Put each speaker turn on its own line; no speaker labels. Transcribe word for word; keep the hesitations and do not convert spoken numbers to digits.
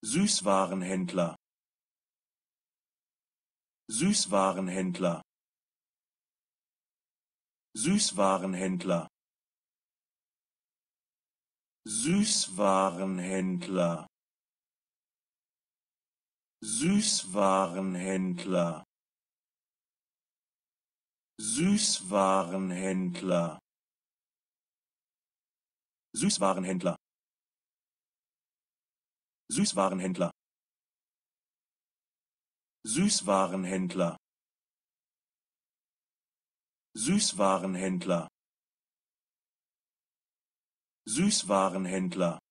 Süßwarenhändler Süßwarenhändler Süßwarenhändler Süßwarenhändler Süßwarenhändler Süßwarenhändler Süßwarenhändler Süßwarenhändler Süßwarenhändler Süßwarenhändler Süßwarenhändler